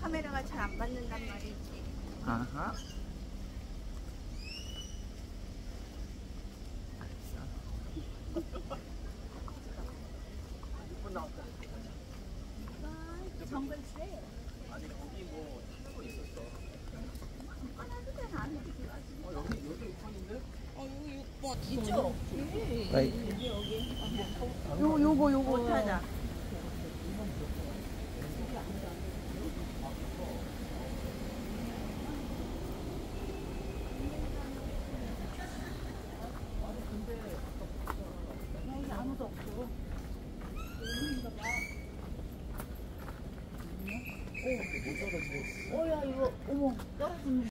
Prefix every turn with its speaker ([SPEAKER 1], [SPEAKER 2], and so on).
[SPEAKER 1] 카메라가 잘 안 받는단 말이지.
[SPEAKER 2] 아하.
[SPEAKER 1] 정글 쎄.
[SPEAKER 2] 아니 거기 뭐 하고 있었어.
[SPEAKER 1] 하나도 잘안 해.
[SPEAKER 2] 여기 6번인데?
[SPEAKER 1] 여기 6번 있죠?
[SPEAKER 2] 여기.
[SPEAKER 1] 요거 못하자. 여기 아무도 없어. 야 이거 어머 떨어지는.